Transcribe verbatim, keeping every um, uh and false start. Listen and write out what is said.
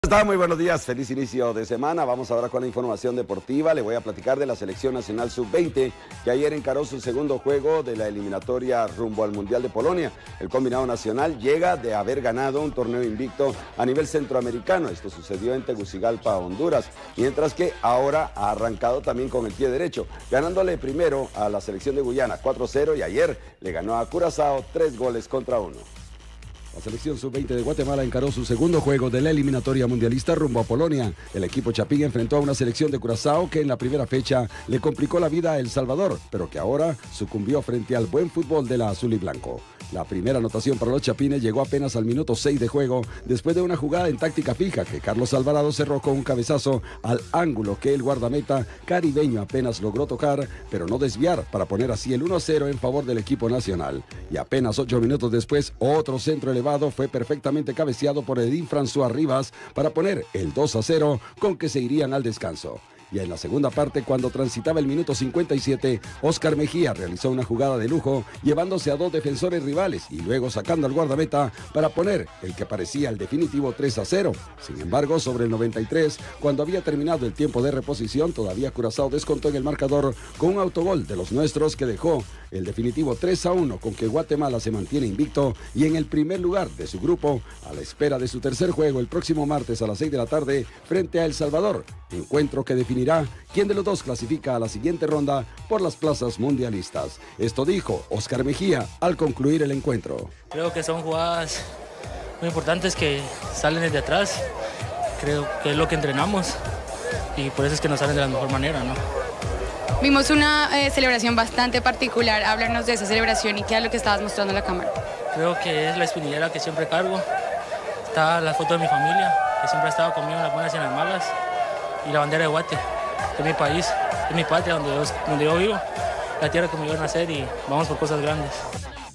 Está muy buenos días, feliz inicio de semana. Vamos ahora con la información deportiva. Le voy a platicar de la selección nacional sub veinte que ayer encaró su segundo juego de la eliminatoria rumbo al Mundial de Polonia. El combinado nacional llega de haber ganado un torneo invicto a nivel centroamericano. Esto sucedió en Tegucigalpa, Honduras, mientras que ahora ha arrancado también con el pie derecho, ganándole primero a la selección de Guyana cuatro cero y ayer le ganó a Curazao tres goles contra uno. La selección sub veinte de Guatemala encaró su segundo juego de la eliminatoria mundialista rumbo a Polonia. El equipo chapín enfrentó a una selección de Curazao que en la primera fecha le complicó la vida a El Salvador, pero que ahora sucumbió frente al buen fútbol de la azul y blanco. La primera anotación para los chapines llegó apenas al minuto seis de juego, después de una jugada en táctica fija que Carlos Alvarado cerró con un cabezazo al ángulo que el guardameta caribeño apenas logró tocar, pero no desviar, para poner así el uno a cero en favor del equipo nacional. Y apenas ocho minutos después, otro centro elevado fue perfectamente cabeceado por Edín François Rivas para poner el dos a cero, con que se irían al descanso. Y en la segunda parte, cuando transitaba el minuto cincuenta y siete, Oscar Mejía realizó una jugada de lujo, llevándose a dos defensores rivales y luego sacando al guardameta para poner el que parecía el definitivo tres a cero. Sin embargo, sobre el noventa y tres, cuando había terminado el tiempo de reposición, todavía Curazao descontó en el marcador con un autogol de los nuestros que dejó el definitivo tres a uno, con que Guatemala se mantiene invicto y en el primer lugar de su grupo, a la espera de su tercer juego el próximo martes a las seis de la tarde frente a El Salvador, encuentro que definirá quién de los dos clasifica a la siguiente ronda por las plazas mundialistas. Esto dijo Oscar Mejía al concluir el encuentro. Creo que son jugadas muy importantes que salen desde atrás, creo que es lo que entrenamos y por eso es que nos salen de la mejor manera, ¿no? Vimos una eh, celebración bastante particular. Háblanos de esa celebración y qué es lo que estabas mostrando en la cámara. Creo que es la espinillera que siempre cargo. Está la foto de mi familia, que siempre ha estado conmigo en las buenas y en las malas. Y la bandera de Guate, que es mi país, es mi patria, donde yo, donde yo vivo, la tierra que me vio nacer, y vamos por cosas grandes.